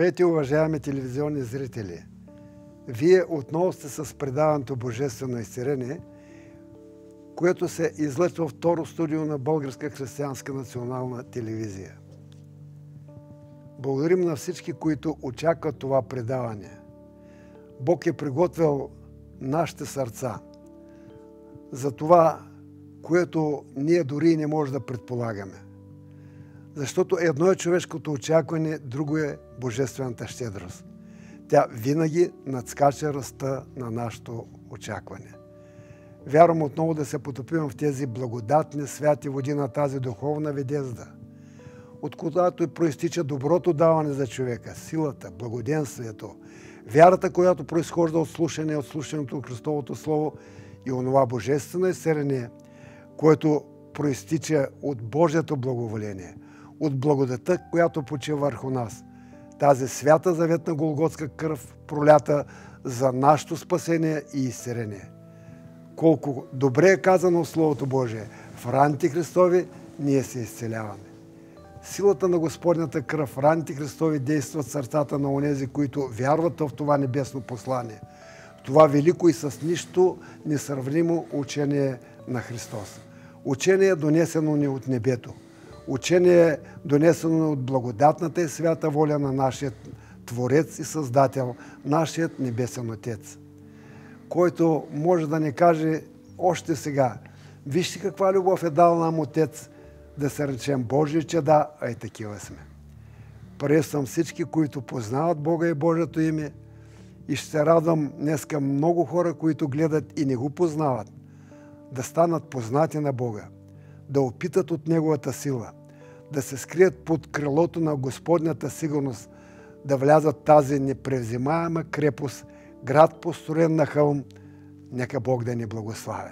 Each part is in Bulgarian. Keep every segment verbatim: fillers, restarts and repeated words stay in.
Здравейте, уважаеми телевизионни зрители! Вие отново сте с предаването Божествено изцеление, което се излъчва второ студио на Българска християнска национална телевизия. Благодарим на всички, които очакват това предаване. Бог е приготвил нашите сърца за това, което ние дори не можем да предполагаме. Защото едно е човешкото очакване, друго е божествената щедрост. Тя винаги надскача ръста на нашето очакване. Вярвам отново да се потопим в тези благодатни, святи води на тази духовна ведезда, от която и проистича доброто даване за човека, силата, благоденствието, вярата, която произхожда от слушане, от слушането от Христовото Слово и онова божествено изцеление, което проистича от Божието благоволение, от благодата, която почива върху нас. Тази свята заветна голготска кръв, пролята за нашето спасение и изцеление. Колко добре е казано в Словото Божие, в раните Христови ние се изцеляваме. Силата на Господнята кръв, в раните Христови действат в сърцата на онези, които вярват в това небесно послание. Това велико и с нищо несравнимо учение на Христос. Учение донесено ни от небето. Учение донесено от благодатната и свята воля на нашия Творец и Създател, нашият Небесен Отец, който може да ни каже още сега: вижте каква любов е дал нам Отец, да се речем Божии чеда, а и такива сме. Приветствам всички, които познават Бога и Божието име, и ще се радвам днеска много хора, които гледат и не го познават, да станат познати на Бога, да опитат от Неговата сила, да се скрият под крилото на Господнята сигурност, да влязат в тази непревзимаема крепост, град построен на хълм. Нека Бог да ни благославя.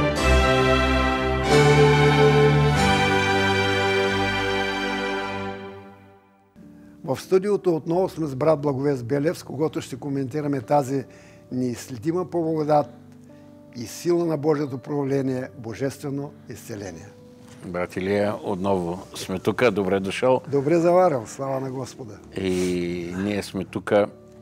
В студиото отново сме с брат Благовест Белев, с когото ще коментираме тази неизследима по благодат и сила на Божието проявление, божествено изцеление. Брат Илия, отново сме тук. Добре дошъл. Добре заварил. Слава на Господа. И ние сме тук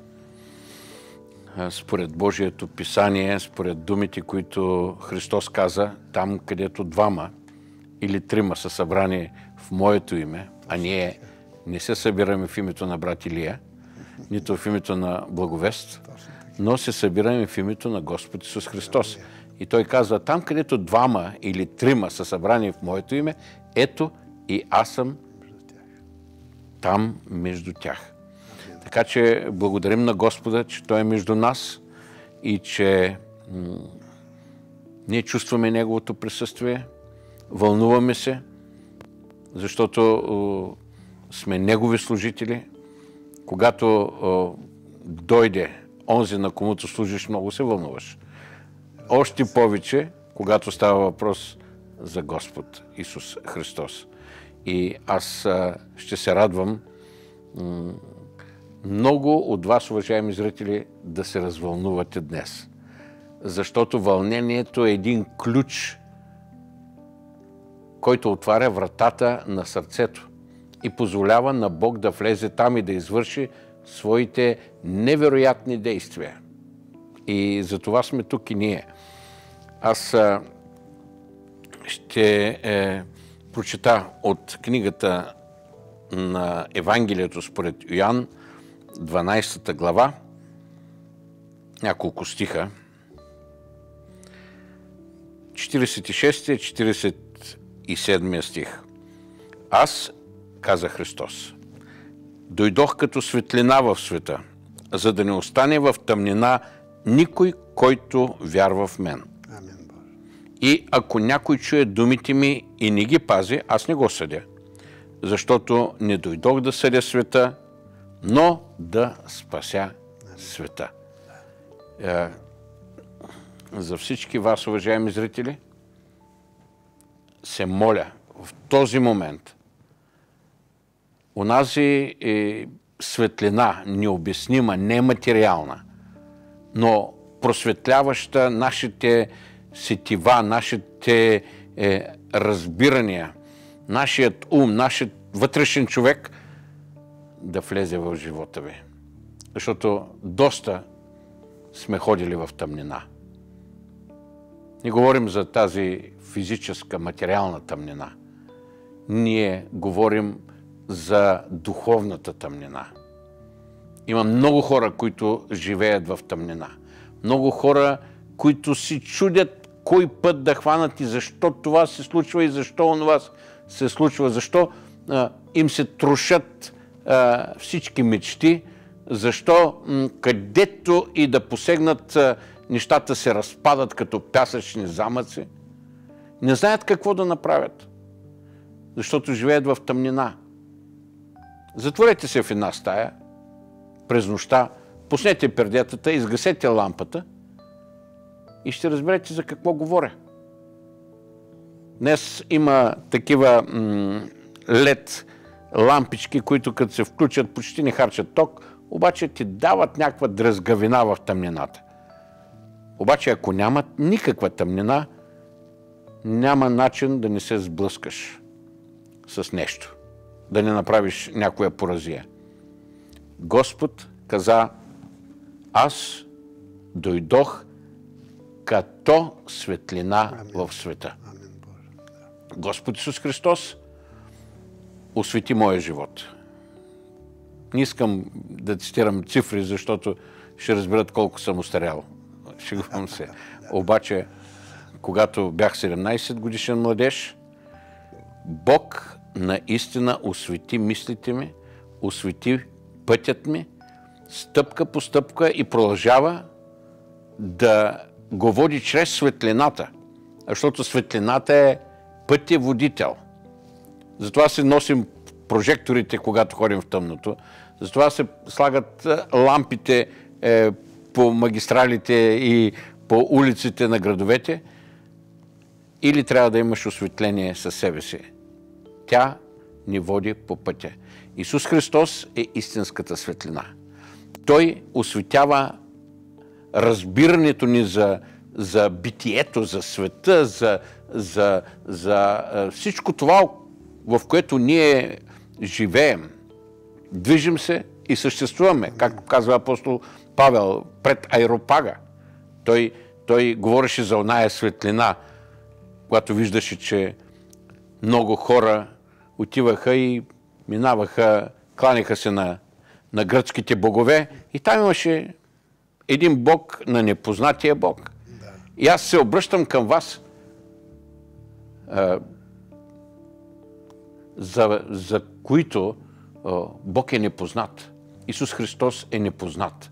според Божието писание, според думите, които Христос каза, там, където двама или трима са събрани в моето име, а ние не се събираме в името на брат Илия, нито в името на Благовест, но се събираме в името на Господ Исус Христос. И той казва, там, където двама или трима са събрани в моето име, ето и аз съм там между тях. Така че благодарим на Господа, че Той е между нас и че м- ние чувстваме Неговото присъствие, вълнуваме се, защото о, сме Негови служители. Когато о, дойде онзи, на комуто служиш, много се вълнуваш. Още повече, когато става въпрос за Господ Исус Христос. И аз а, ще се радвам м- много от вас, уважаеми зрители, да се развълнувате днес. Защото вълнението е един ключ, който отваря вратата на сърцето и позволява на Бог да влезе там и да извърши своите невероятни действия. И за това сме тук и ние. Аз а, ще е, прочита от книгата на Евангелието според Йоан, дванадесета глава, няколко стиха, четиридесет и шести четиридесет и седми стих. Аз, каза Христос, дойдох като светлина в света, за да не остане в тъмнина никой, който вярва в мен. Амин. И ако някой чуе думите ми и не ги пази, аз не го съдя, защото не дойдох да съдя света, но да спася света. Е, за всички вас, уважаеми зрители, се моля в този момент онази е, светлина, необяснима, нематериална, но просветляваща нашите сетива, нашите е, разбирания, нашият ум, нашият вътрешен човек, да влезе в живота ви. Защото доста сме ходили в тъмнина. Не говорим за тази физическа, материална тъмнина. Ние говорим за духовната тъмнина. Има много хора, които живеят в тъмнина. Много хора, които си чудят кой път да хванат и защо това се случва и защо онова се случва, защо а, им се трошат а, всички мечти, защо м, където и да посегнат, а, нещата се разпадат като пясъчни замъци. Не знаят какво да направят, защото живеят в тъмнина. Затворете се в една стая през нощта, пуснете пердетата, изгасете лампата и ще разберете за какво говоря. Днес има такива лед лампички, които като се включат, почти не харчат ток, обаче ти дават някаква дръзгавина в тъмнината. Обаче ако нямат никаква тъмнина, няма начин да не се сблъскаш с нещо, да не направиш някоя поразия. Господ каза: аз дойдох като светлина Амин. В света. Амин, Господ Исус Христос освети моя живот. Не искам да цитирам цифри, защото ще разберат колко съм остарял. Шегувам се. Обаче, когато бях седемнайсет годишен младеж, Бог наистина освети мислите ми, освети пътят ми, стъпка по стъпка и продължава да го води чрез светлината. Защото светлината е пътеводител. Затова се носим прожекторите, когато ходим в тъмното. Затова се слагат лампите е, по магистралите и по улиците на градовете. Или трябва да имаш осветление със себе си. Тя ни води по пътя. Исус Христос е истинската светлина. Той осветява разбирането ни за, за битието, за света, за, за, за всичко това, в което ние живеем. Движим се и съществуваме, както казва апостол Павел, пред Аеропага. Той, той говореше за оная светлина, когато виждаше, че много хора отиваха и минаваха, кланяха се на, на гръцките богове и там имаше един бог на непознатия бог. Да. И аз се обръщам към вас, а, за, за които а, Бог е непознат. Исус Христос е непознат.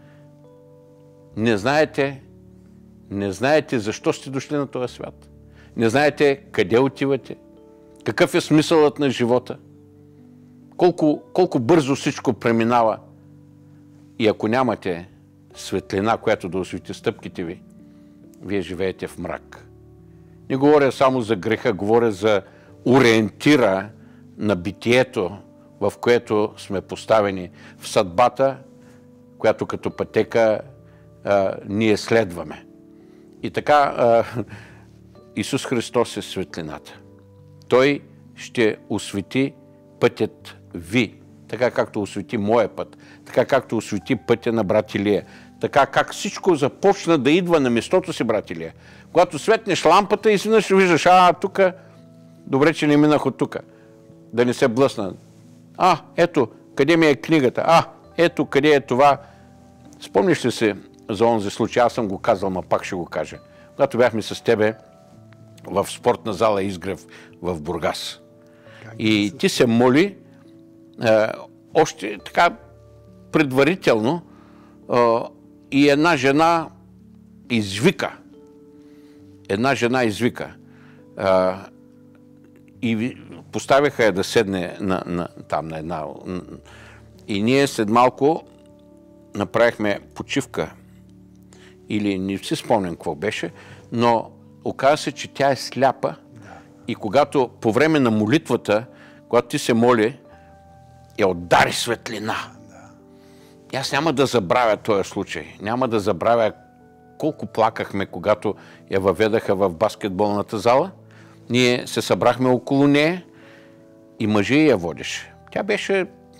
Не знаете, не знаете защо сте дошли на този свят. Не знаете къде отивате, какъв е смисълът на живота, колко, колко бързо всичко преминава. И ако нямате светлина, която да освети стъпките ви, вие живеете в мрак. Не говоря само за греха, говоря за ориентира на битието, в което сме поставени, в съдбата, която като пътека а, ние следваме. И така а, Исус Христос е светлината. Той ще освети пътят ви, така както освети моя път, така както освети пътя на брат Илия, така как всичко започна да идва на местото си, брат Илия. Когато светнеш лампата и си виждаш, а, тук, добре, че не минах от тук, да не се блъсна. А, ето, къде ми е книгата? А, ето, къде е това? Спомниш ли се за онзи случай? Аз съм го казал, ма пак ще го кажа. Когато бяхме с тебе в спортна зала Изгрев в Бургас. И ти се моли е, още така предварително е, и една жена извика. Една жена извика. Е, и поставиха я да седне на, на, там на една. И ние след малко направихме почивка. Или не си спомням какво беше, но оказа се, че тя е сляпа. Да. И когато по време на молитвата, когато ти се моли, я удари светлина. Да. И аз няма да забравя този случай. Няма да забравя колко плакахме, когато я въведаха в баскетболната зала. Ние се събрахме около нея и мъжа я водеше. Тя беше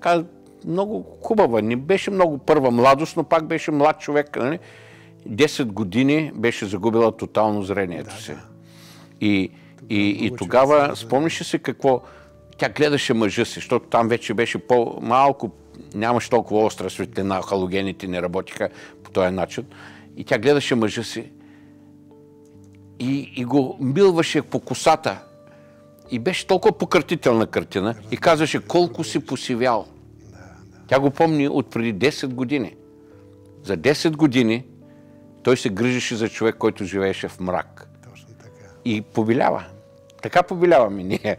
така много хубава. Не беше много първа младост, но пак беше млад човек. Нали? десет години беше загубила тотално зрението да, си. Да. И, и, и тогава, спомняше се какво, тя гледаше мъжа си, защото там вече беше по-малко, нямаше толкова остра светлина, халогените не работиха по този начин. И тя гледаше мъжа си и, и го милваше по косата. И беше толкова пократителна картина и казваше колко си посивял. Тя го помни от преди десет години. За десет години той се грижеше за човек, който живееше в мрак. Точно така. И побелява. Така побеляваме ние.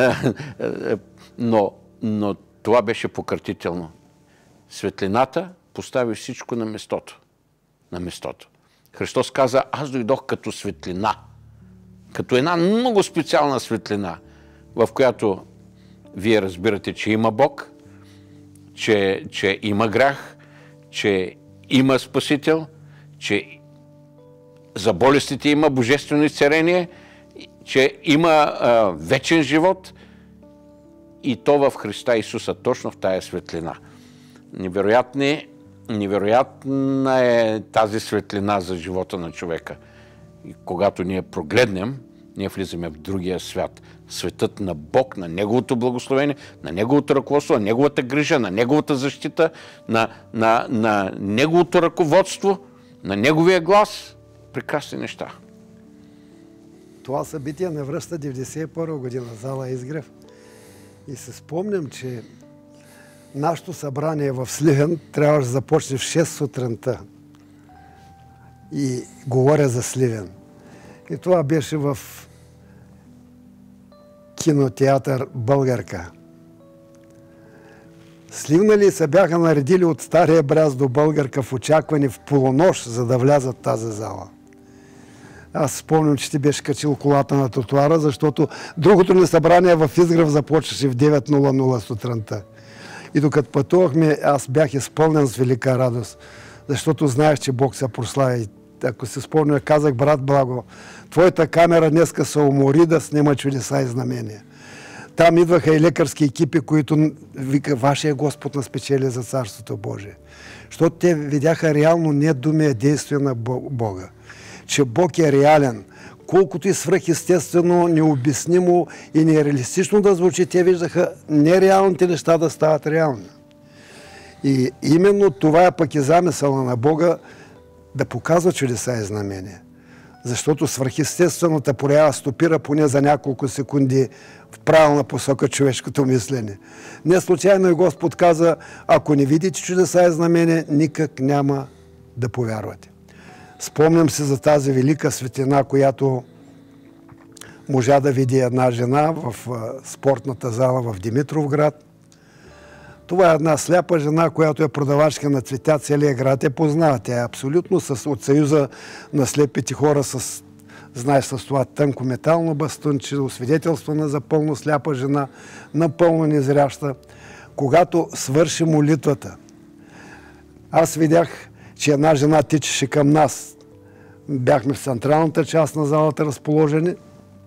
Но, но това беше пократително. Светлината постави всичко на местото. На местото. Христос каза, аз дойдох като светлина. Като една много специална светлина, в която вие разбирате, че има Бог, че, че има грях, че има Спасител, че за болестите има божествено изцеление, че има а, вечен живот и то в Христа Исуса, точно в тая светлина. Невероятни, невероятна е тази светлина за живота на човека. И когато ние прогледнем, ние влизаме в другия свят. Светът на Бог, на Неговото благословение, на Неговото ръководство, на Неговата грижа, на Неговата защита, на, на, на Неговото ръководство, на Неговия глас. Прекрасни неща. Това събитие не връща деветдесет и първа година, зала Изгрев. И се спомням, че нашето събрание в Сливен трябваше да започне в шест сутринта. И говоря за Сливен. И това беше в кинотеатър Българка. Сливнали се бяха наредили от Стария Бряст до Българка в очакване в полунощ, за да влязат в тази зала. Аз спомням, че ти беше качил колата на тротуара, защото другото ни събрание в Изгрев започваше в девет нула нула сутринта. И докато пътувахме, аз бях изпълнен с велика радост, защото знаех, че Бог се прослави. Ако се спомня, казах, брат Благо, твоята камера днеска се умори да снима чудеса и знамения. Там идваха и лекарски екипи, които вика, вашия Господ нас спечели за Царството Божие. Защото те видяха реално не думи, а действие на Бога. Че Бог е реален. Колкото и свръхестествено, необяснимо и нереалистично да звучи, те виждаха нереалните неща да стават реални. И именно това е пък и замисъла на Бога, да показва чудеса и знамения. Защото свръхестествената проява стопира поне за няколко секунди в правилна посока човешкото мислене. Не случайно и Господ каза, ако не видите чудеса и знамения, никак няма да повярвате. Спомням се за тази велика светлина, която можа да види една жена в спортната зала в Димитровград. Това е една сляпа жена, която е продавачка на цветя, целия град е познава. Тя е абсолютно с, от Съюза на слепите хора, с, знаеш, с това тънко метално бастунче, освидетелство за пълно сляпа жена, напълно незряща. Когато свърши молитвата, аз видях, че една жена тичаше към нас. Бяхме в централната част на залата разположени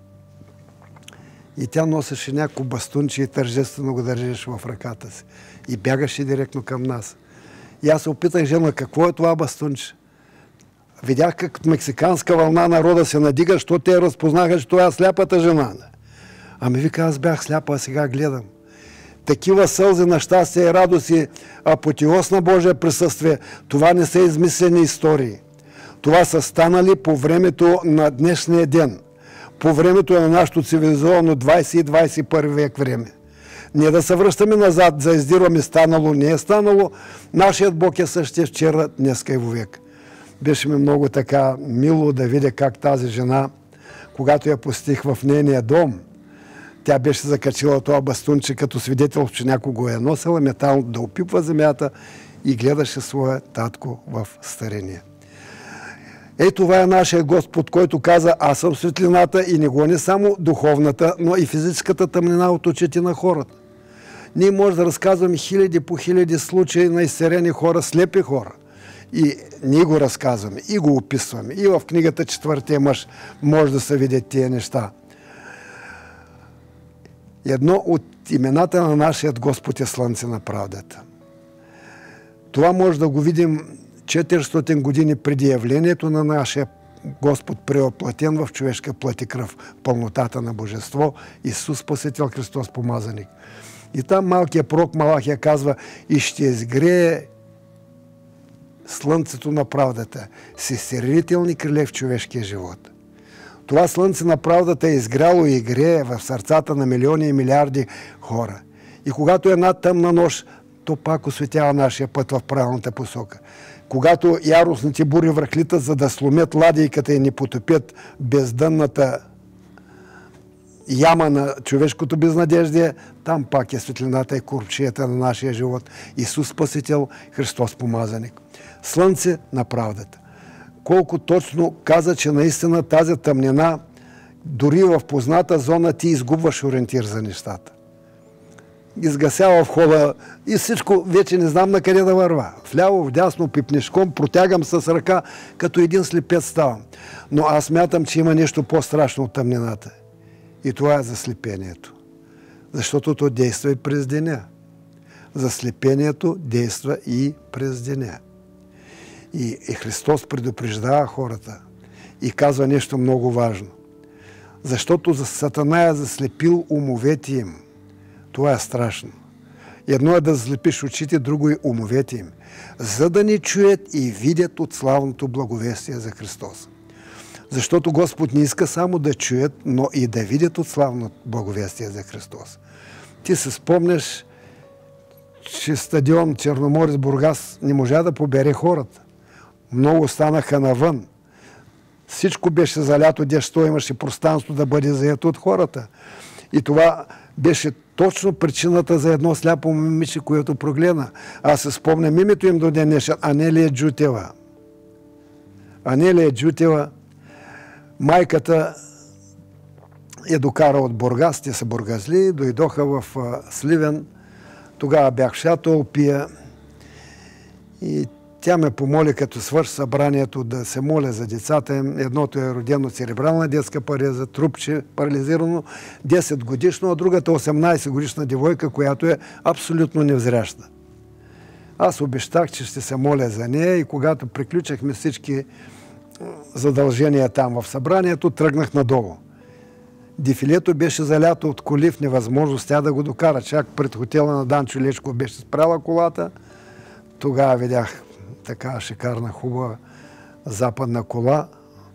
и тя носеше някакво бастунче и тържествено го държеше в ръката си. И бягаше директно към нас. И аз се опитах, жена, какво е това бастунче? Видях как мексиканска вълна народа се надига, защото те разпознаха, че това е сляпата жена. Ами вика, аз бях сляпа, а сега гледам. Такива сълзи на щастие и радост и апотеоз на Божие присъствие, това не са измислени истории. Това са станали по времето на днешния ден. По времето на нашето цивилизовано двайсети и двайсет и първи век време. Ние да се връщаме назад, за издирваме станало, не е станало. Нашият Бог е същия вчера, днеска и вовек. Беше ми много така мило да видя как тази жена, когато я посетих в нейния дом, тя беше закачила това бастунче като свидетел, че някой го е носила метално да опипва земята и гледаше своя татко в старение. Ей, това е нашия Господ, който каза, аз съм светлината и не гони само духовната, но и физическата тъмнина от очите на хората. Ние може да разказваме хиляди по хиляди случаи на изцерени хора, слепи хора. И ние го разказваме, и го описваме. И в книгата Четвъртия мъж може да се видят тия неща. Едно от имената на нашия Господ е Слънце на правдата. Това може да го видим четиристотин години преди явлението на нашия Господ, преоплатен в човешка плът и кръв, пълнотата на Божество, Исус Спасител, Христос Помазаник. И там малкият пророк Малахия казва: и ще изгрее слънцето на правдата, всестервителни криле в човешкия живот. Това слънце на правдата е изгряло и грее в сърцата на милиони и милиарди хора. И когато е една тъмна нощ, то пак осветява нашия път в правилната посока. Когато яростните бури връхлитат, за да сломят ладийката и ни потопят бездънната яма на човешкото безнадеждие, там пак е светлината и корчията на нашия живот. Исус Спасител, Христос Помазаник. Слънце на правдата. Колко точно каза, че наистина тази тъмнина, дори в позната зона, ти изгубваш ориентир за нещата. Изгасява в хода и всичко, вече не знам на къде да върва. Вляво, вдясно, пипнешком, протягам с ръка, като един слепец ставам. Но аз мятам, че има нещо по-страшно от тъмнината. И това е заслепението. Защото то действа и през деня. Заслепението действа и през деня. И, и Христос предупреждава хората и казва нещо много важно. Защото за Сатана е заслепил умовете им. Това е страшно. Едно е да заслепиш очите, друго е умовете им. За да ни чуят и видят от славното благовестие за Христос. Защото Господ не иска само да чуят, но и да видят от славното благовестие за Христос. Ти се спомняш, че стадион Черноморец Бургас не можа да побере хората. Много станаха навън. Всичко беше залято, дето имаше пространство да бъде заето от хората. И това беше точно причината за едно сляпо момиче, което прогледна. Аз се спомням името им до ден днешен. Анелия Джутева. Анелия Джутева, майката е докара от Бургас, те са бургазли, дойдоха в Сливен. Тогава бях в Шатолпия и тя ме помоли, като свърши събранието, да се моля за децата им. Едното е родено церебрална детска пареза, трупче, парализирано, десет годишно, а другата осемнайсет годишна девойка, която е абсолютно невзряща. Аз обещах, че ще се моля за нея и когато приключихме всички задължения там в събранието, тръгнах надолу. Дефилето беше залято от коли, в невъзможност тя да го докара. Чак пред хотела на Данчо Лечков беше спряла колата. Тогава видях така шикарна, хубава западна кола.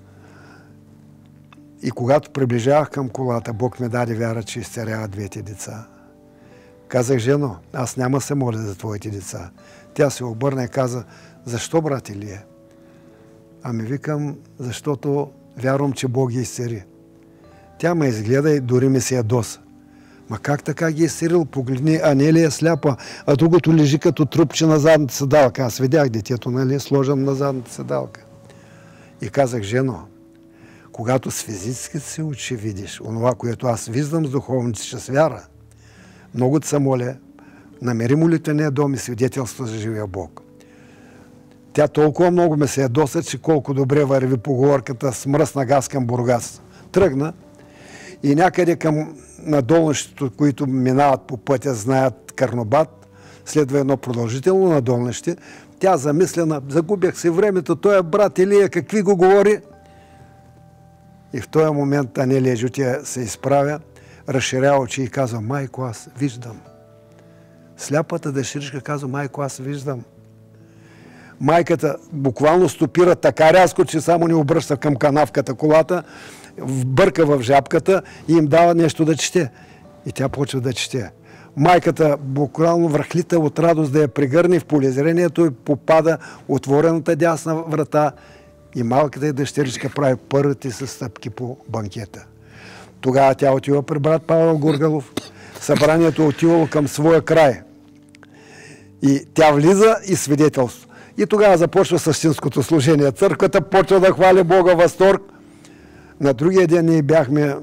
И когато приближавах към колата, Бог ме даде вяра, че изцерява двете деца. Казах: жено, аз няма се моля за твоите деца. Тя се обърна и каза: защо, брат Илия? Ами викам: защото вярвам, че Бог ги изцери. Тя ме изгледа и дори ми се ядоса. Ма как така ги е изцерил? Погледни, Анелия е сляпа, а другото лежи като трупче на задната седалка. Аз видях детето, нали, сложен на задната седалка. И казах: жено, когато с физическите си очи видиш онова, което аз виждам с духовните си с вяра, много те се моля, намери молитвения дом и свидетелство за живия Бог. Тя толкова много ме се ядоса, че колко добре върви поговорката с мръсна газ към Бургас. Тръгна и някъде към надолнището, които минават по пътя, знаят Карнобат, следва едно продължително надолнище. Тя замислена: загубях си времето, той е брат Илия, какви го говори? И в този момент Анелия Джутева се изправя, разширява очи и казва: майко, аз виждам. Сляпата дъщеричка казва: майко, аз виждам. Майката буквално стопира така рязко, че само не обръща към канавката колата, бърка в жабката и им дава нещо да чете. И тя почва да чете. Майката буквално връхлита от радост да я прегърне в полезрението и попада отворената дясна врата и малката й дъщеричка прави първите си стъпки по банкета. Тогава тя отива при брат Павел Гургалов. Събранието отивало към своя край. И тя влиза и свидетелство. И тогава започва същинското служение. Църквата почва да хвали Бога, възторг. На другия ден ние бяхме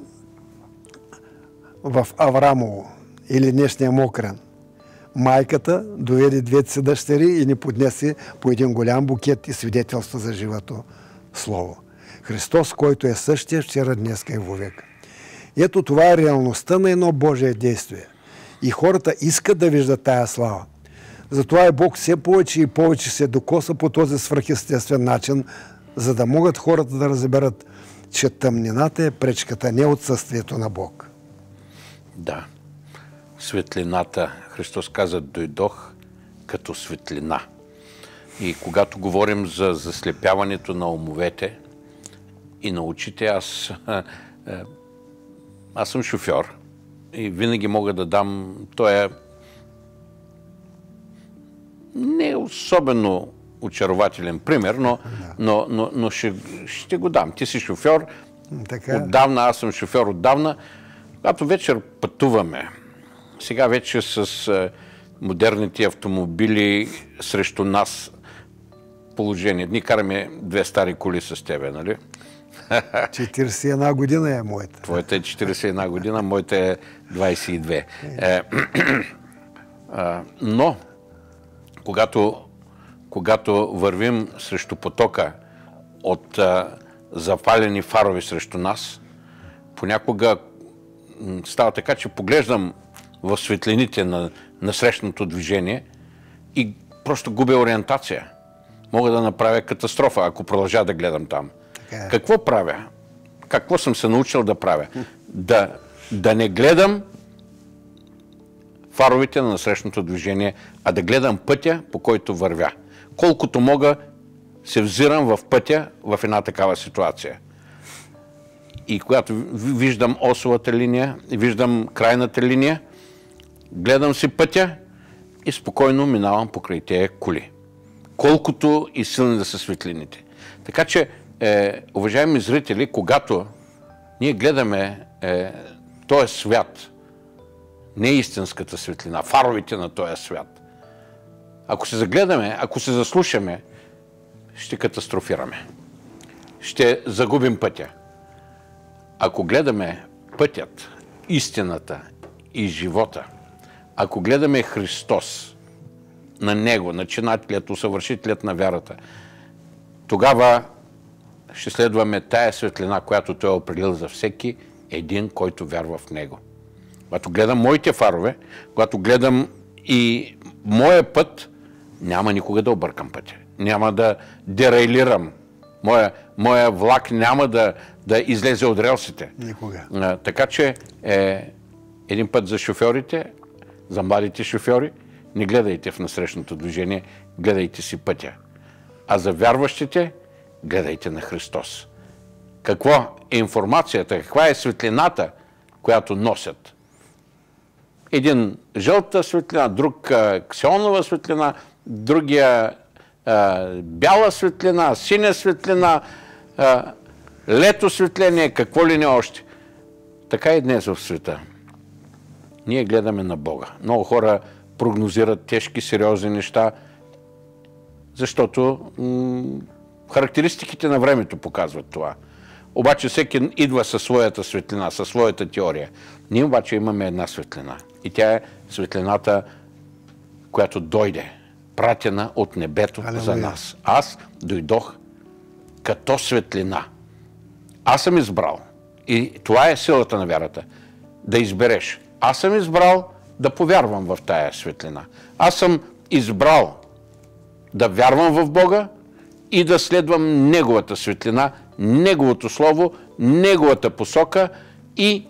в Аврамово, или днешния Мокрен. Майката доведе двете си дъщери и ни поднесе по един голям букет и свидетелство за живото слово. Христос, който е същия вчера, днеска и вовек. Ето това е реалността на едно Божие действие. И хората искат да виждат тая слава. Затова и Бог все повече и повече се докоса по този свръхестествен начин, за да могат хората да разберат, че тъмнината е пречката, не отсъствието на Бог. Да. Светлината. Христос каза, дойдох като светлина. И когато говорим за заслепяването на умовете и на очите, аз, аз съм шофьор и винаги мога да дам, той е не особено очарователен пример, но, да. но, но, но ще, ще го дам. Ти си шофьор, така. Отдавна, аз съм шофьор отдавна. Когато вечер пътуваме, сега вече с е, модерните автомобили срещу нас положение. Ние караме две стари коли с тебе, нали? четиридесет и една година е моята. Твоята е четиридесет и една година, моята е двадесет и две. Е, но, когато, когато вървим срещу потока от а, запалени фарове срещу нас, понякога става така, че поглеждам в светлините на, на срещното движение и просто губя ориентация. Мога да направя катастрофа, ако продължа да гледам там. Така. Какво правя? Какво съм се научил да правя? Да, да не гледам фаровете на насрещното движение, а да гледам пътя, по който вървя. Колкото мога, се взирам в пътя в една такава ситуация. И когато виждам осовата линия, виждам крайната линия, гледам си пътя и спокойно минавам покрай тези коли. Колкото и силни да са светлините. Така че, е, уважаеми зрители, когато ние гледаме е, този свят, не истинската светлина, фаровете на този свят, ако се загледаме, ако се заслушаме, ще катастрофираме. Ще загубим пътя. Ако гледаме пътят, истината и живота, ако гледаме Христос, на Него, начинателят, усъвършителят на вярата, тогава ще следваме тая светлина, която Той е определил за всеки един, който вярва в Него. Когато гледам моите фарове, когато гледам и моя път, няма никога да объркам пътя. Няма да дерейлирам. Моя, моя влак няма да, да излезе от релсите. Никога. А, така че е, един път за шофьорите, за младите шофьори, не гледайте в насрещното движение, гледайте си пътя. А за вярващите, гледайте на Христос. Какво е информацията, каква е светлината, която носят? Един жълта светлина, друг а, ксионова светлина, другия а, бяла светлина, синя светлина, а, лето светление, какво ли не още. Така и днес в света. Ние гледаме на Бога. Много хора прогнозират тежки, сериозни неща, защото характеристиките на времето показват това. Обаче всеки идва със своята светлина, със своята теория. Ние обаче имаме една светлина. И тя е светлината, която дойде, пратена от небето Алелуя. За нас. Аз дойдох като светлина. Аз съм избрал. И това е силата на вярата. Да избереш. Аз съм избрал да повярвам в тая светлина. Аз съм избрал да вярвам в Бога и да следвам Неговата светлина, Неговото Слово, Неговата посока и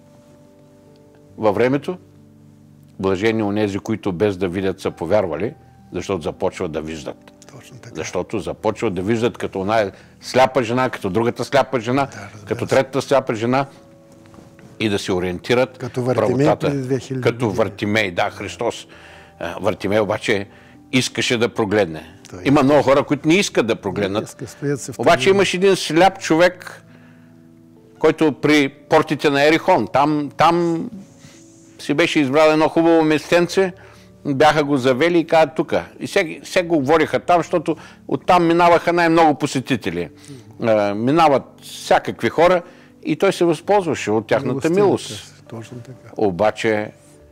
във времето блажени онези, които без да видят са повярвали, защото започват да виждат. Точно така. Защото започват да виждат като една сляпа жена, като другата сляпа жена, да, като третата сляпа жена и да се ориентират като Вартимей преди две хиляди Като Вартимей, да, Христос. Вартимей обаче искаше да прогледне. Той Има много хора, които не искат да прогледнат. Иска, обаче имаш един сляп човек, който при портите на Ерихон, там, там си беше избрал едно хубаво местенце, бяха го завели и казат тук. И все, все го говориха там, защото оттам минаваха най-много посетители. А, минават всякакви хора и той се възползваше от тяхната милост. Точно така. Обаче,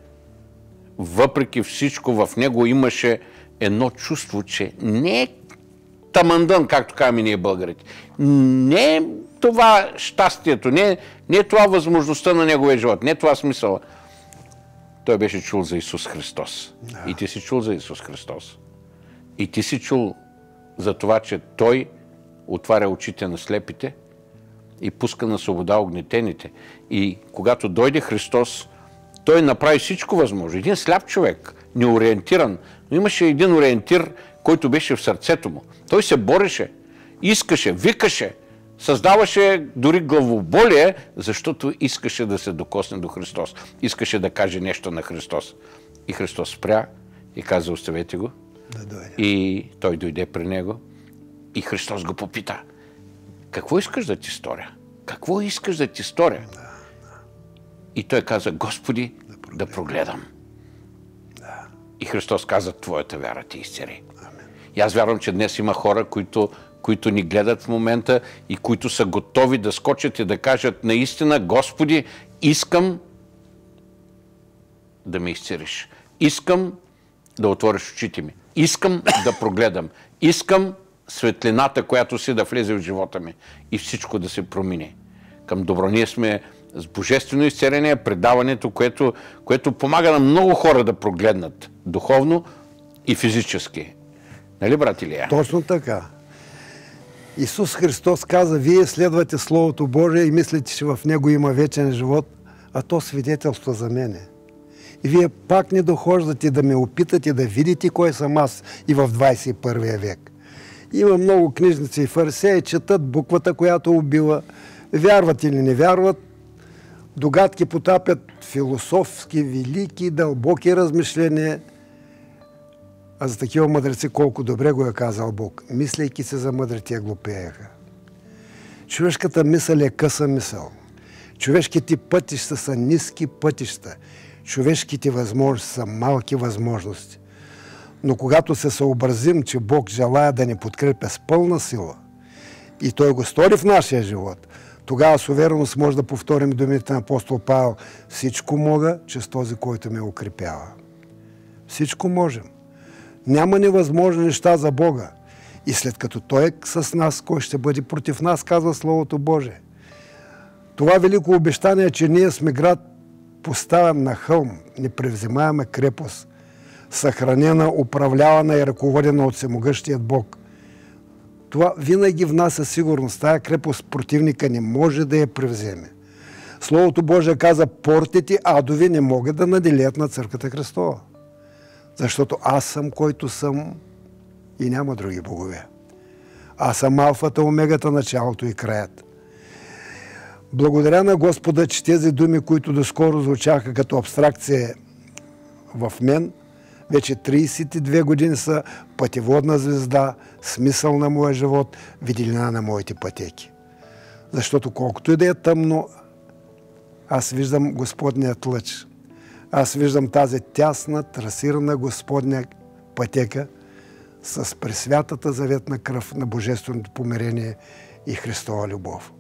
въпреки всичко, в него имаше едно чувство, че не е тамандън, както казваме ние българите. Не е това щастието, не, не е това възможността на неговия живот, не е това смисъла. Той беше чул за Исус Христос. Да. И ти си чул за Исус Христос. И ти си чул за това, че Той отваря очите на слепите и пуска на свобода огнетените. И когато дойде Христос, Той направи всичко възможно. Един сляп човек, неориентиран, но имаше един ориентир, който беше в сърцето му. Той се бореше, искаше, викаше, създаваше дори главоболие, защото искаше да се докосне до Христос. Искаше да каже нещо на Христос. И Христос спря и каза: оставете го. Да дойде. И той дойде при него. И Христос го попита: какво искаш да ти сторя? Какво искаш да ти сторя? Да, да. И той каза: Господи, да прогледам. Да прогледам. Да. И Христос каза: твоята вяра ти изцели. Амен. И аз вярвам, че днес има хора, които, които ни гледат в момента и които са готови да скочат и да кажат: наистина, Господи, искам да ме изцелиш. Искам да отвориш очите ми. Искам да прогледам. Искам светлината, която си, да влезе в живота ми и всичко да се промени към добро. Ние сме с божествено изцеление, предаването, което, което помага на много хора да прогледнат духовно и физически. Нали, брат Илия? Точно така. Исус Христос каза: вие следвате Словото Божие и мислите, че в Него има вечен живот, а то свидетелства за мене. И вие пак не дохождате да ме опитате да видите кой съм аз и в двадесет и първия век. Има много книжници и фарисеи, четат буквата, която убива, вярват или не вярват, догадки потапят, философски, велики, дълбоки размишления. А за такива мъдреци колко добре го е казал Бог. Мислейки се за мъдрите, глупееха. Човешката мисъл е къса мисъл. Човешките пътища са ниски пътища. Човешките възможности са малки възможности. Но когато се съобразим, че Бог желая да ни подкрепя с пълна сила и Той го стори в нашия живот, тогава с увереност може да повторим думите на апостол Павел: всичко мога чрез този, който ме укрепява. Всичко можем. Няма невъзможни неща за Бога. И след като Той е с нас, кой ще бъде против нас, казва Словото Божие. Това велико обещание, че ние сме град поставен на хълм, непревземаема крепост, съхранена, управлявана и ръководена от всемогъщият Бог. Това винаги внася сигурност. Тая крепост противника не може да я превземе. Словото Божие каза: портите адови не могат да наделят на църквата Христова. Защото аз съм, който съм, и няма други богове. Аз съм алфата, омегата, началото и краят. Благодаря на Господа, че тези думи, които доскоро звучаха като абстракция в мен, вече тридесет и две години са пътеводна звезда, смисъл на моя живот, виделина на моите пътеки. Защото колкото и да е тъмно, аз виждам Господният лъч. Аз виждам тази тясна, трасирана Господня пътека с пресвятата заветна кръв на Божественото помирение и Христова любов.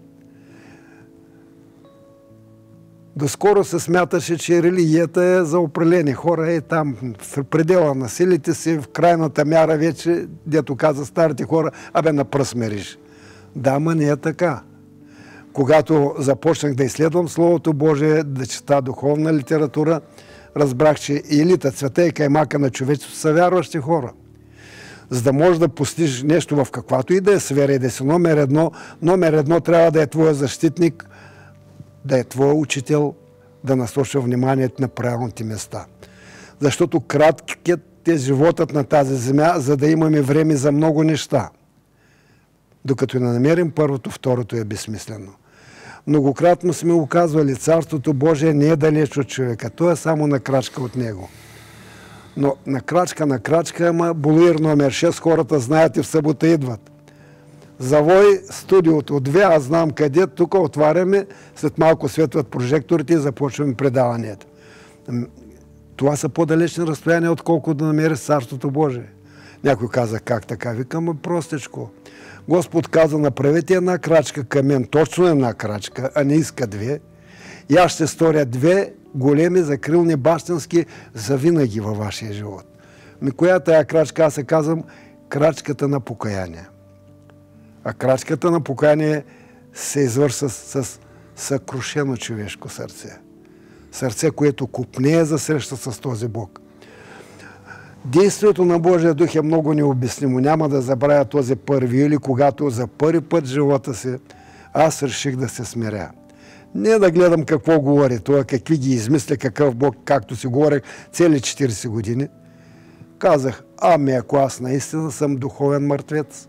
Доскоро се смяташе, че религията е за определени хора, е там в предела на силите си, в крайната мяра вече, дето каза старите хора: абе, на пръст мериш. Да, ма не е така. Когато започнах да изследвам Словото Божие, да чета духовна литература, разбрах, че елита, цвета и каймака на човечеството са вярващи хора. За да можеш да постигнеш нещо в каквато и да е сфера и да си номер едно, номер едно трябва да е твоя защитник, да е твой учител, да насочва вниманието на правилните места. Защото краткият е животът на тази земя, за да имаме време за много неща. Докато не намерим първото, второто е безсмислено. Многократно сме указвали: Царството Божие не е далеч от човека, то е само на крачка от него. Но на крачка, на крачка, ама Булуир номер шест, хората знаят и в събота идват. Завой студиото от две, аз знам къде, тук отваряме, след малко светват прожекторите и започваме предаванията. Това са по-далечни разстояния, отколкото да намериш Царството Божие. Някой каза: как така? Викам: простичко. Господ каза: направете една крачка към мен, точно една крачка, а не иска две. И аз ще сторя две големи закрилни бащински завинаги във вашия живот. Ми коя тая крачка? Аз се казвам крачката на покаяние. А крачката на покаяние се извършва с съкрушено човешко сърце. Сърце, което купнее за среща с този Бог. Действието на Божия дух е много необяснимо. Няма да забравя този първи или когато за първи път в живота си аз реших да се смиря. Не да гледам какво говори това, какви ги измисля, какъв Бог, както си говорех цели четирийсет години. Казах, ами ако аз наистина съм духовен мъртвец.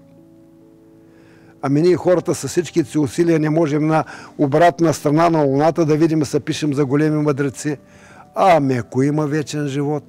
Ами ние хората със всичките си усилия не можем на обратна страна на луната да видим и се пишем за големи мъдреци. Ами ако има вечен живот.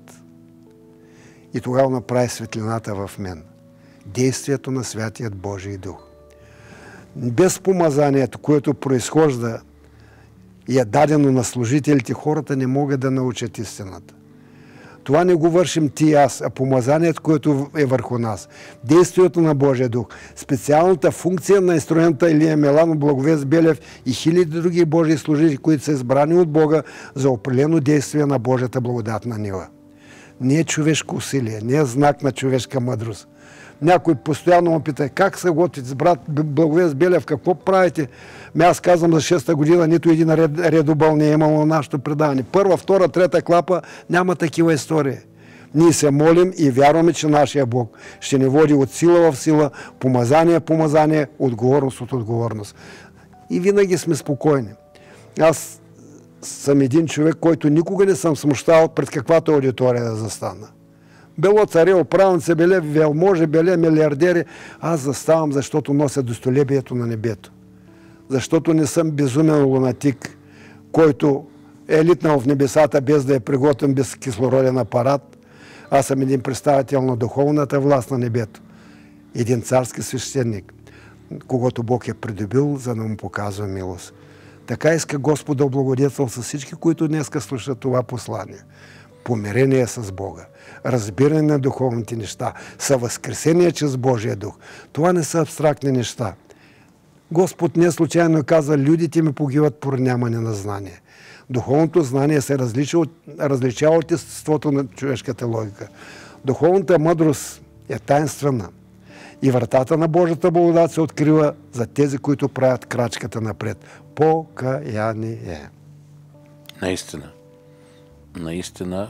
И тогава направи светлината в мен. Действието на Святият Божий Дух. Без помазанието, което произхожда и е дадено на служителите, хората не могат да научат истината. Това не го вършим ти и аз, а помазанието, което е върху нас. Действието на Божия Дух. Специалната функция на инструмента Илия Мелано, Благовест Белев и хиляди други Божии служители, които са избрани от Бога за определено действие на Божията благодатна нива. Не е човешко усилие, не е знак на човешка мъдрост. Някой постоянно ме пита, как се готвите с брат Благовест Белев, какво правите? Ме аз казвам за шеста година, нито един ред, редобъл не е имало на нашето предаване. Първа, втора, трета клапа, няма такива истории. Ние се молим и вярваме, че нашия Бог ще ни води от сила в сила, помазание в помазание, отговорност от отговорност. И винаги сме спокойни. Аз съм един човек, който никога не съм смущавал пред каквато аудитория да застана. Бело царе, управници, беле велможи, беле милиардери. Аз заставам, защото нося достолебието на небето. Защото не съм безумен лунатик, който е литнал в небесата без да е приготвен, без кислороден апарат. Аз съм един представител на духовната власт на небето. Един царски свещеник, когото Бог е придобил, за да му показва милост. Така иска Господ да облагодетелства с всички, които днеска слушат това послание. Помирение с Бога, разбиране на духовните неща, съвъзкресение чрез Божия дух. Това не са абстрактни неща. Господ не случайно каза, людите ми погиват поради нямане на знание. Духовното знание се различава от, различава от естеството на човешката логика. Духовната мъдрост е таинствена. И вратата на Божията благодат се открива за тези, които правят крачката напред. Покаяние. Наистина. Наистина,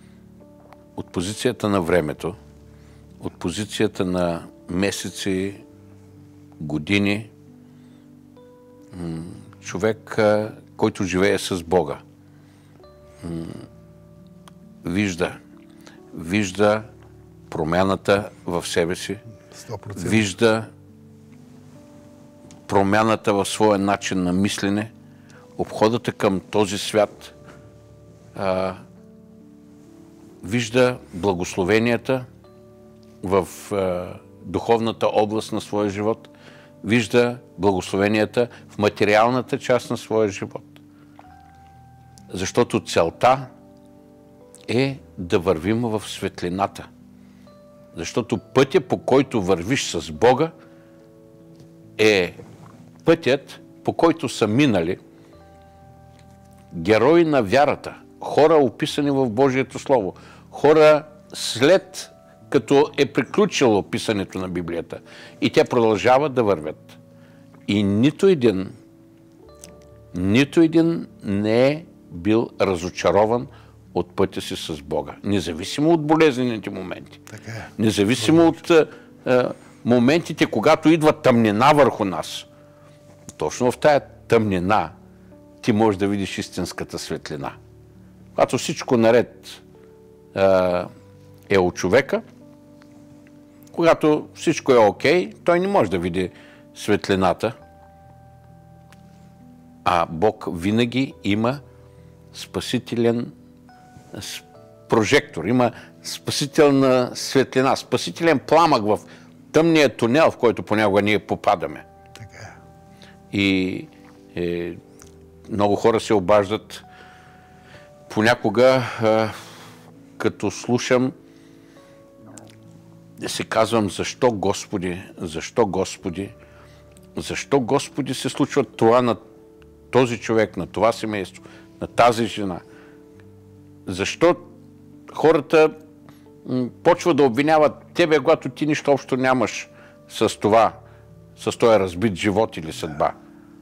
от позицията на времето, от позицията на месеци, години, човек, който живее с Бога, вижда, вижда промяната в себе си, сто процента. Вижда промяната в своя начин на мислене, обходата към този свят, а, вижда благословенията в а, духовната област на своя живот, вижда благословенията в материалната част на своя живот. Защото целта е да вървим в светлината. Защото пътя, по който вървиш с Бога, е пътят, по който са минали герои на вярата, хора описани в Божието Слово, хора след като е приключило писането на Библията и те продължават да вървят. И нито един, нито един не е бил разочарован от пътя си с Бога. Независимо от болезнените моменти. Така е. Независимо от е, моментите, когато идва тъмнина върху нас. Точно в тая тъмнина ти можеш да видиш истинската светлина. Когато всичко наред е, е от човека, когато всичко е окей, той не може да види светлината. А Бог винаги има спасителен прожектор, има спасителна светлина, спасителен пламък в тъмния тунел, в който понякога ние попадаме. Така. И е, много хора се обаждат понякога, е, като слушам, се казвам, защо Господи, защо Господи, защо Господи се случва това на този човек, на това семейство, на тази жена. Защо хората почват да обвиняват тебе, когато ти нищо общо нямаш с това, с този разбит живот или съдба.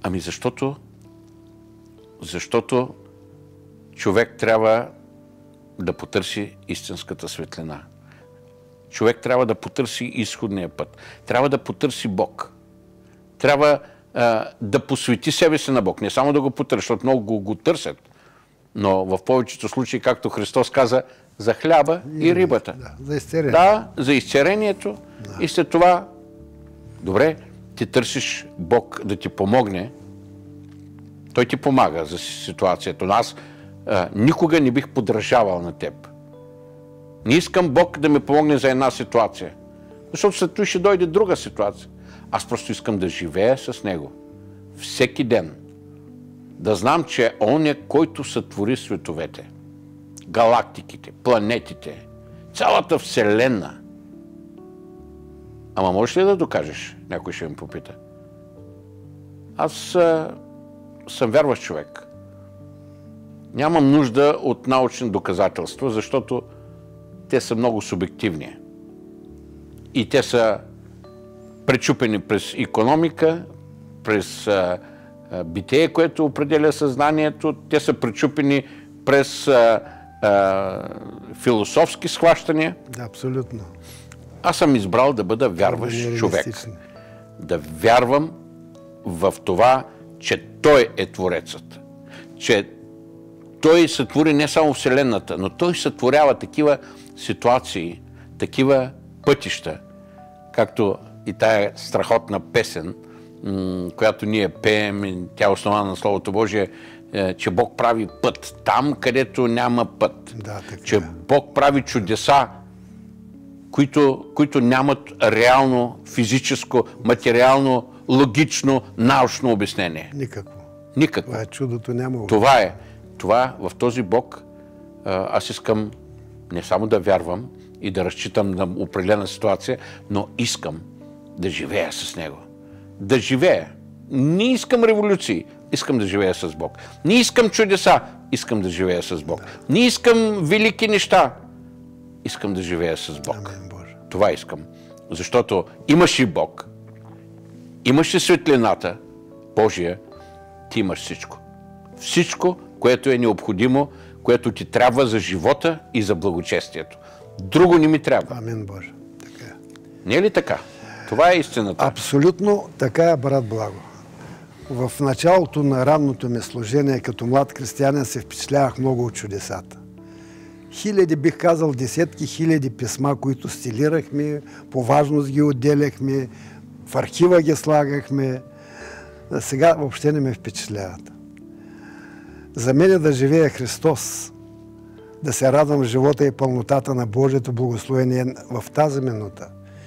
Ами защото, защото човек трябва да потърси истинската светлина. Човек трябва да потърси изходния път. Трябва да потърси Бог. Трябва а, да посвети себе си на Бог. Не само да го потърси, защото много го, го търсят. Но в повечето случаи, както Христос каза, за хляба и, и рибата. Да, за изцерението. Да, за изцерението. Да. И след това, добре, ти търсиш Бог да ти помогне. Той ти помага за ситуацията. Но аз а, никога не бих подражавал на теб. Не искам Бог да ми помогне за една ситуация. Защото след това ще дойде друга ситуация. Аз просто искам да живея с Него. Всеки ден. Да знам, че Он е, който сътвори световете. Галактиките, планетите, цялата Вселена. Ама можеш ли да докажеш? Някой ще ми попита. Аз а, съм вярващ човек. Нямам нужда от научни доказателства, защото те са много субективни. И те са пречупени през икономика, през а, а, битие, което определя съзнанието. Те са пречупени през а, а, философски схващания. Да, абсолютно. Аз съм избрал да бъда вярващ човек. Да вярвам в това, че Той е Творецът. Че Той сътвори не само Вселената, но Той сътворява такива ситуации, такива пътища, както и тая страхотна песен, която ние пеем, тя е основана на Словото Божие, че Бог прави път там, където няма път. Да, така. Че Бог прави чудеса, които, които нямат реално, физическо, материално, логично, научно обяснение. Никакво. Никакво. Това е чудото, няма. Това е. Това, в този Бог, аз искам не само да вярвам и да разчитам на определена ситуация, но искам да живея с Него. Да живея. Не искам революции, искам да живея с Бог. Не искам чудеса, искам да живея с Бог. Не искам велики неща, искам да живея с Бог. Амин, Боже. Това искам. Защото имаш и Бог, имаш и светлината Божия, ти имаш всичко. Всичко, което е необходимо, което ти трябва за живота и за благочестието. Друго не ми трябва. Амин, Боже. Така е. Не е ли така? Това е истината. Абсолютно така е, брат Благо. В началото на ранното ми служение като млад християнин се впечатлявах много от чудесата. Хиляди, бих казал, десетки хиляди писма, които стилирахме, по важност ги отделяхме, в архива ги слагахме. Сега въобще не ме впечатляват. За мен е да живее Христос, да се радвам в живота и пълнотата на Божието благословение в тази минута.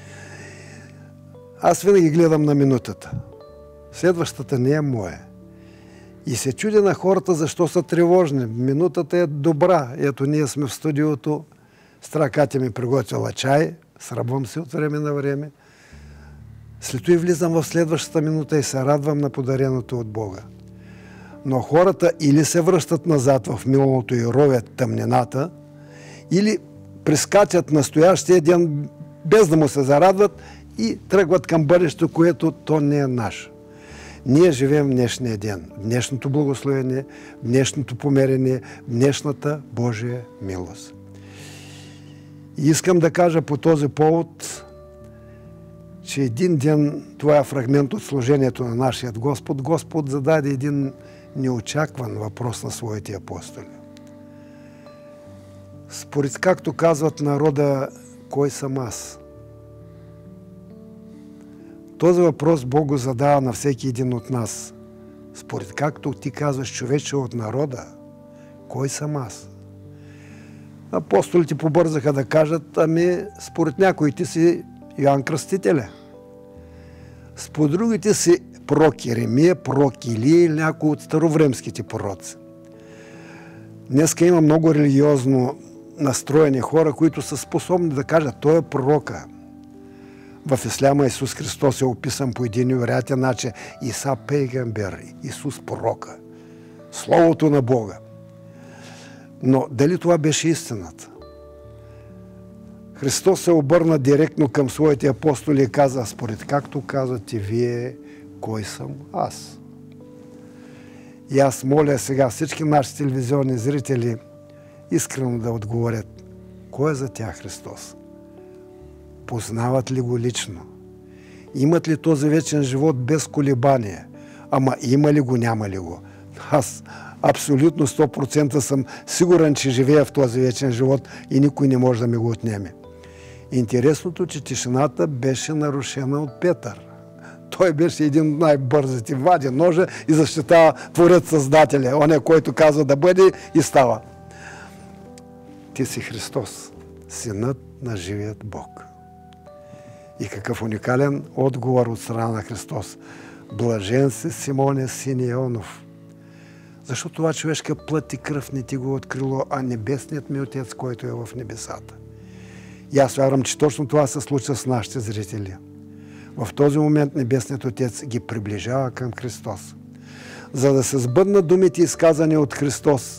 Аз винаги гледам на минутата. Следващата не е моя. И се чудя на хората защо са тревожни. Минутата е добра. Ето, ние сме в студиото. Страката ми приготвила чай. Срабвам се от време на време. След това влизам в следващата минута и се радвам на подареното от Бога. Но хората или се връщат назад в миналото и ровят тъмнината, или прескачат настоящия ден без да му се зарадват и тръгват към бъдещето, което то не е наше. Ние живеем в днешния ден, в днешното благословение, в днешното померение, в днешната Божия милост. И искам да кажа по този повод, че един ден, това е фрагмент от служението на нашия Господ, Господ зададе един неочакван въпрос на своите апостоли. Според както казват народа, кой съм аз? Този въпрос Бог го задава на всеки един от нас. Според както ти казваш, човече от народа, кой съм аз? Апостолите побързаха да кажат, ами според някои ти си Йоан Кръстителя. Според другите си пророк Еремия, пророк Илия или някой от старовремските пророци. Днеска има много религиозно настроени хора, които са способни да кажат, той е пророка. В исляма Исус Христос е описан по един невероятен начин. Иса Пейгамбер, Исус пророка. Словото на Бога. Но дали това беше истината? Христос се обърна директно към своите апостоли и каза, според както казвате вие, кой съм аз? И аз моля сега всички наши телевизионни зрители искрено да отговорят. Кой е за тях Христос? Познават ли го лично? Имат ли този вечен живот без колебание? Ама има ли го, няма ли го? Аз абсолютно сто процента съм сигурен, че живея в този вечен живот и никой не може да ми го отнеме. Интересното, че тишината беше нарушена от Петър. Той беше един от най-бързите. Вади ножа и защитава Творец Създателя. Он е, който казва да бъде и става. Ти си Христос, Синът на живият Бог. И какъв уникален отговор от страна на Христос. Блажен си, Симоне, син Ионов. Защото това човешка плът и кръв не ти го открило, а небесният ми Отец, който е в небесата. И аз вярвам, че точно това се случва с нашите зрители. В този момент Небесният Отец ги приближава към Христос. За да се сбъднат думите, изказани от Христос,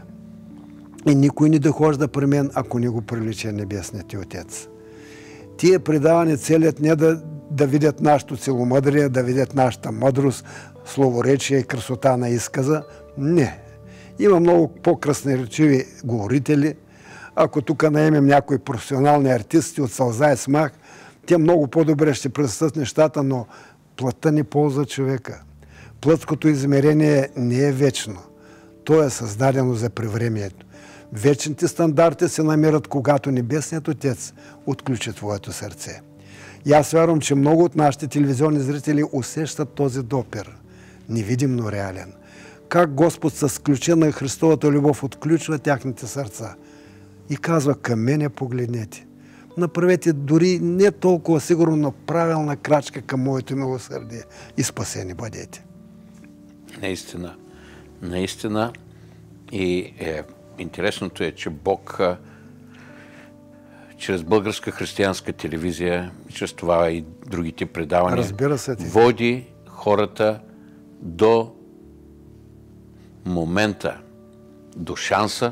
и никой не дохожда при мен, ако не го привлече Небесният Отец. Тия предавани целят не да, да видят нашето целомъдрие, да видят нашата мъдрост, словоречие и красота на изказа. Не. Има много по-красноречиви говорители. Ако тук наемем някои професионални артисти от сълза и смах, те много по-добре ще представят нещата, но плътта не ползва човека. Плътското измерение не е вечно. То е създадено за привремието. Вечните стандарти се намират, когато Небесният Отец отключи твоето сърце. И аз вярвам, че много от нашите телевизионни зрители усещат този допир. Невидим, но реален. Как Господ с ключа на Христовата любов отключва тяхните сърца и казва: към мене погледнете. Направете дори не толкова сигурно, но правилна крачка към моето милосърдие и спасени бъдете. Наистина. Наистина. И е, интересното е, че Бог а, чрез Българска християнска телевизия, чрез това и другите предавания, разбира се, води хората до момента, до шанса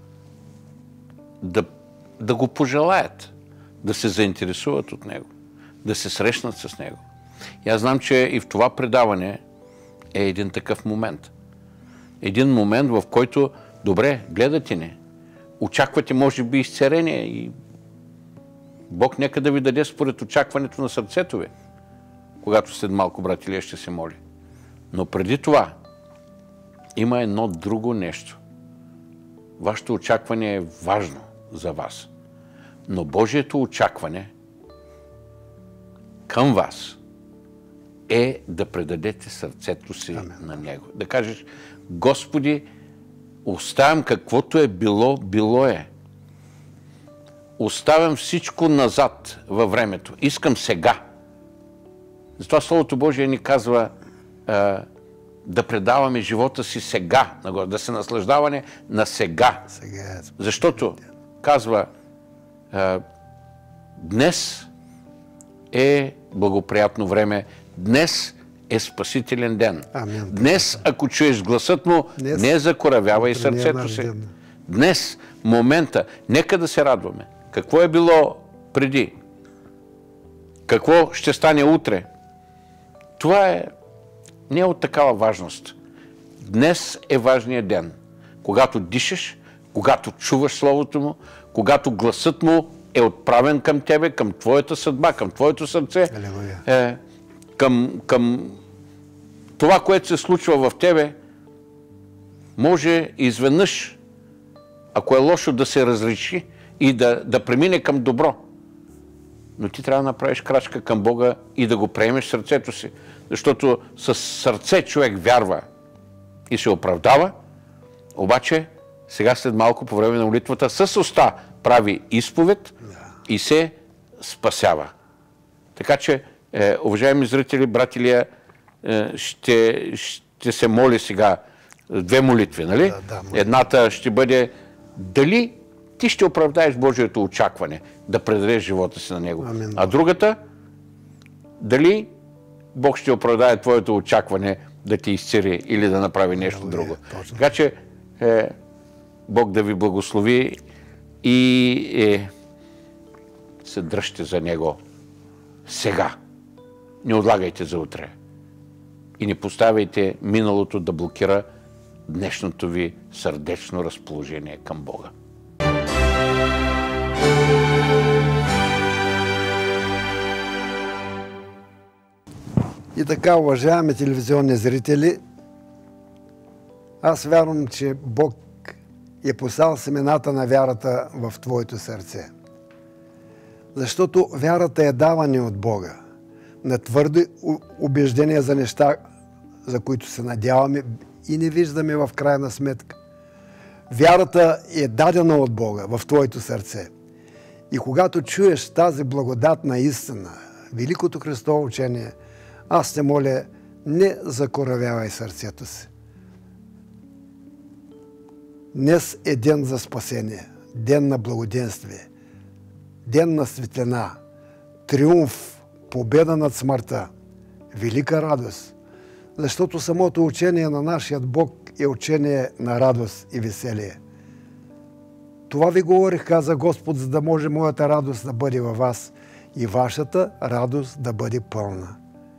да, да го пожелаят, да се заинтересуват от него, да се срещнат с него. И аз знам, че и в това предаване е един такъв момент. Един момент, в който, добре, гледате ни, очаквате, може би, изцеление и Бог нека да ви даде според очакването на сърцето ви, когато след малко брат Илия ще се моли. Но преди това има едно друго нещо. Вашето очакване е важно за вас. Но Божието очакване към вас е да предадете сърцето си Амен. На Него. Да кажеш: Господи, оставям каквото е било, било е. Оставям всичко назад във времето. Искам сега. Затова Словото Божие ни казва а, да предаваме живота си сега, да се наслаждаваме на сега. сега. Защото, казва, а, днес е благоприятно време, днес е спасителен ден. Амин. Днес, ако чуеш гласът му, днес, не закоравявай сърцето си. Днес, момента, нека да се радваме. Какво е било преди? Какво ще стане утре? Това е не е от такава важност. Днес е важният ден. Когато дишаш, когато чуваш Словото му, когато гласът му е отправен към тебе, към твоята съдба, към твоето сърце, е, към, към това, което се случва в тебе, може изведнъж, ако е лошо, да се разреши и да, да премине към добро. Но ти трябва да направиш крачка към Бога и да го приемеш в сърцето си. Защото с сърце човек вярва и се оправдава, обаче сега след малко по време на молитвата с уста прави изповед и се спасява. Така че, е, уважаеми зрители, брат Илия е, ще, ще се моли сега две молитви, нали? Да, да, Едната ще бъде дали ти ще оправдаеш Божието очакване да предадеш живота си на Него. Амин. А другата, дали Бог ще оправдае твоето очакване да ти изцери или да направи нещо Амин. друго. Точно. Така че е, Бог да ви благослови и е, се дръжте за Него сега. Не отлагайте за утре. И не поставяйте миналото да блокира днешното ви сърдечно разположение към Бога. И така, уважаеми телевизионни зрители, аз вярвам, че Бог е посал семената на вярата в твоето сърце. Защото вярата е даване от Бога на твърди убеждения за неща, за които се надяваме и не виждаме в крайна сметка. Вярата е дадена от Бога в твоето сърце. И когато чуеш тази благодатна истина, великото Христово учение, аз те моля, не закоравявай сърцето си. Днес е ден за спасение, ден на благоденствие, ден на светлина, триумф, победа над смъртта, велика радост. Защото самото учение на нашия Бог е учение на радост и веселие. Това ви говорих, каза Господ, за да може моята радост да бъде във вас и вашата радост да бъде пълна.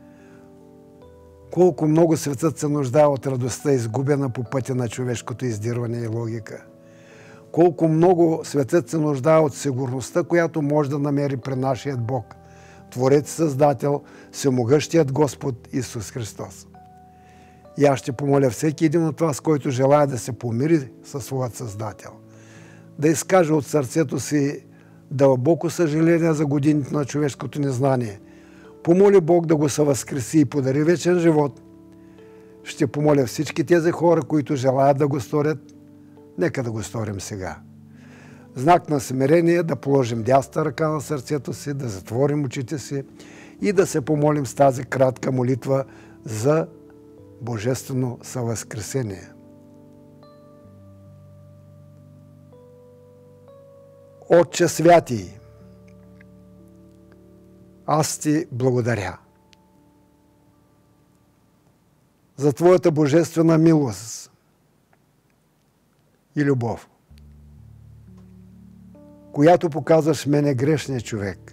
Колко много светът се нуждае от радостта, изгубена по пътя на човешкото издирване и логика. Колко много светът се нуждае от сигурността, която може да намери при нашият Бог, Творец Създател, всемогъщият Господ Исус Христос. И аз ще помоля всеки един от вас, който желая да се помири със своят Създател, да изкаже от сърцето си дълбоко съжаление за годините на човешкото незнание. Помоли Бог да го съвъзкреси и подари вечен живот. Ще помоля всички тези хора, които желаят да го сторят, нека да го сторим сега. Знак на смирение да положим дясната ръка на сърцето си, да затворим очите си и да се помолим с тази кратка молитва за божествено съвъзкресение. Отче святи, аз ти благодаря за твоята божествена милост и любов, която показваш мене грешния човек.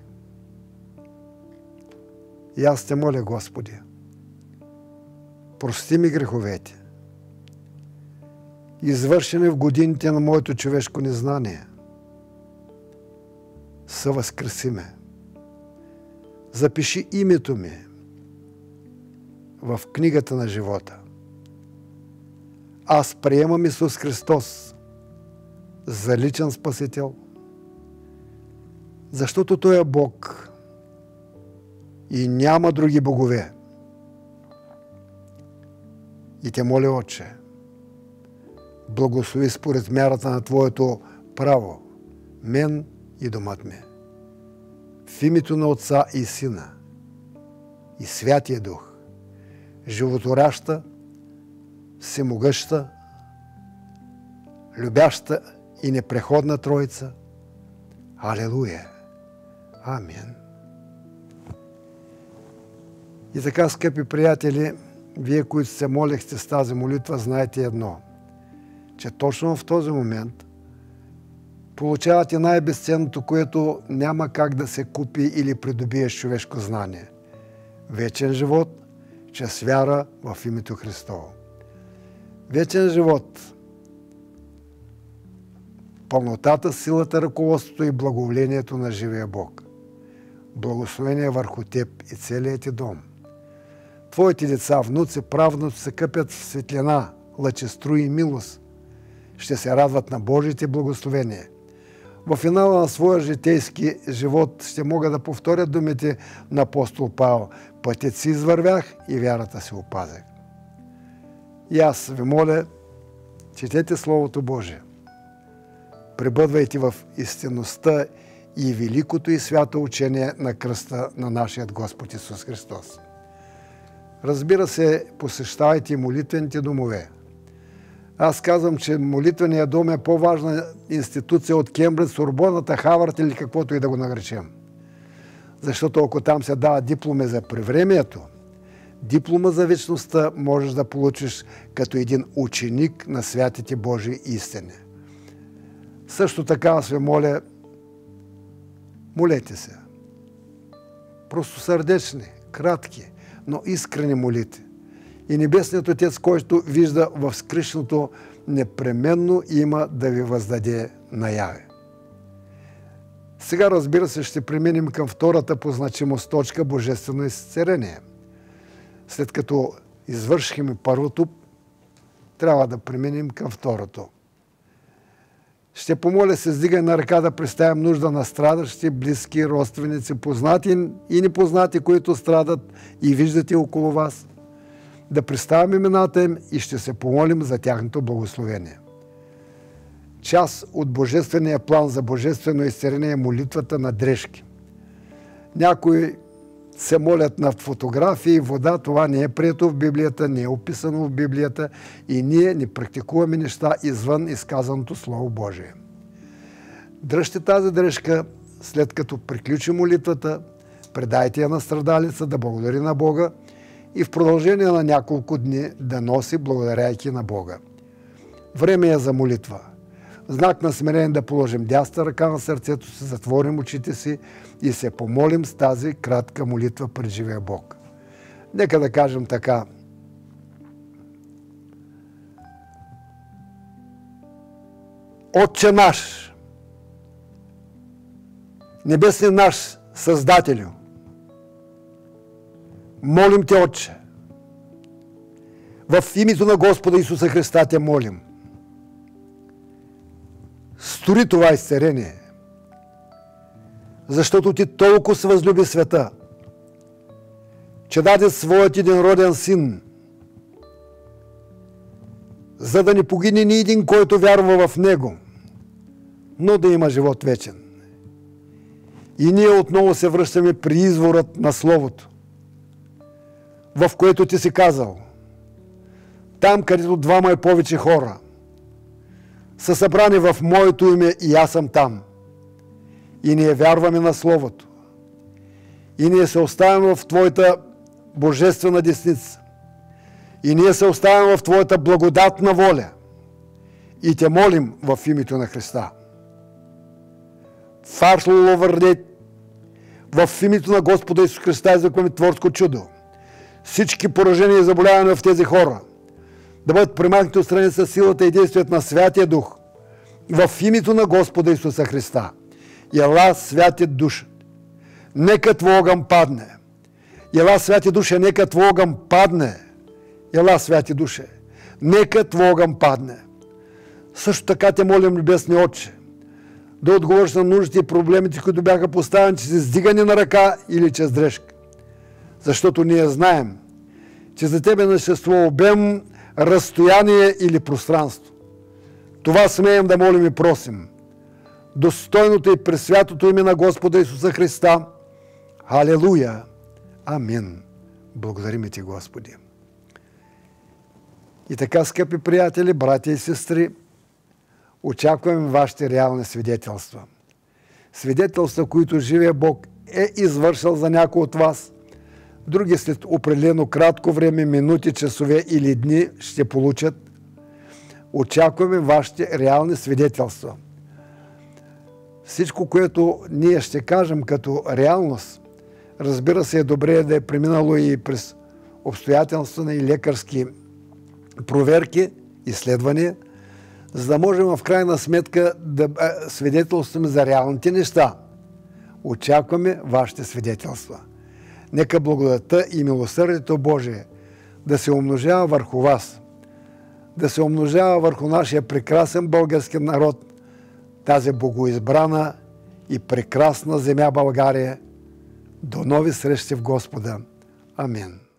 И аз те моля, Господи, прости ми греховете, извършени в годините на моето човешко незнание. Съвъзкреси ме. Запиши името ми в книгата на живота. Аз приемам Исус Христос за личен Спасител, защото Той е Бог и няма други богове. И те моля, Отче, благослови според мярата на Твоето право мен и домът ми. В името на Отца и Сина и Святия Дух, животоряща, всемогъща, любяща и непреходна Троица. Алелуя! Амин! И така, скъпи приятели, вие, които се молихте с тази молитва, знаете едно, че точно в този момент получавате най-безценното, което няма как да се купи или придобие с човешко знание. Вечен живот чрез вяра в името Христово. Вечен живот, пълнотата, силата, ръководството и благоволението на живия Бог. Благословение върху теб и целият ти дом. Твоите деца, внуци, правнуци се къпят в светлина, лъчеструи и милост. Ще се радват на Божите благословения. В финала на своя житейски живот ще мога да повторя думите на апостол Павел. Пътят си извървях и вярата си опазях. И аз ви моля, четете Словото Божие. Пребъдвайте в истинността и великото и свято учение на кръста на нашия Господ Исус Христос. Разбира се, посещавайте молитвените домове. Аз казвам, че молитвеният дом е по-важна институция от Кембридж, Сорбоната, Харвард или каквото и да го наречем. Защото ако там се дава дипломи за привремието, диплома за вечността можеш да получиш като един ученик на святите Божии истини. Също така аз ви моля, молете се. Просто сърдечни, кратки, но искрени молите. И Небесният Отец, който вижда в скришното, непременно има да ви въздаде наяве. Сега, разбира се, ще преминем към втората по значимост точка – божествено изцеление. След като извършихме първото, трябва да преминем към второто. Ще помоля се, сдигай на ръка да представим нужда на страдащи, близки, родственици, познати и непознати, които страдат и виждате около вас. Да представим имената им и ще се помолим за тяхното благословение. Част от божествения план за божествено изцеление е молитвата на дрежки. Някои се молят на фотографии, вода, това не е прието в Библията, не е описано в Библията и ние не практикуваме неща извън изказаното Слово Божие. Дръжте тази дрежка, след като приключи молитвата, предайте я на страдалица да благодари на Бога и в продължение на няколко дни да носи, благодаряйки на Бога. Време е за молитва. В знак на смирение да положим дясната ръка на сърцето си, затворим очите си и се помолим с тази кратка молитва пред живия Бог. Нека да кажем така. Отче наш, небесни наш Създателю, молим Те, Отче, в името на Господа Исуса Христа Те молим. Стори това изцеление, защото Ти толкова се възлюби света, че даде Своят единроден Син, за да не погине ни един, който вярва в Него, но да има живот вечен. И ние отново се връщаме при изворът на Словото, в което Ти си казал: там, където двама и повече хора са събрани в Моето име, и аз съм там. И ние вярваме на Словото. И ние се оставяме в Твоята божествена десница. И ние се оставяме в Твоята благодатна воля. И Те молим в името на Христа. Фаршло върде в името на Господа Исус Христа и законотворско чудо. Всички поражения и заболявания в тези хора да бъдат премахнати отстрани със силата и действието на Святия Дух в името на Господа Исуса Христа. Ела, Святи Душ, нека Твой огън падне. Ела, Святи Душе, нека Твой огън падне. Ела, Святи Душе, нека Твой огън падне. Също така Те молим, Небесни Отче, да отговориш на нуждите и проблемите, които бяха поставени чрез издигане на ръка или чрез дрежка. Защото ние знаем, че за Тебе не съществува обем, разстояние или пространство. Това смеем да молим и просим. Достойното и пресвятото име на Господа Исуса Христа. Халелуя! Амин! Благодарим Ти, Господи! И така, скъпи приятели, братя и сестри, очакваме вашите реални свидетелства. Свидетелства, които живия Бог е извършил за някой от вас. Други след определено кратко време, минути, часове или дни ще получат. Очакваме вашите реални свидетелства. Всичко, което ние ще кажем като реалност, разбира се, е добре да е преминало и през обстоятелствени и лекарски проверки, изследвания, за да можем в крайна сметка да свидетелстваме за реалните неща. Очакваме вашите свидетелства. Нека благодата и милосърдието Божие да се умножава върху вас, да се умножава върху нашия прекрасен български народ, тази богоизбрана и прекрасна земя България. До нови срещи в Господа. Амин.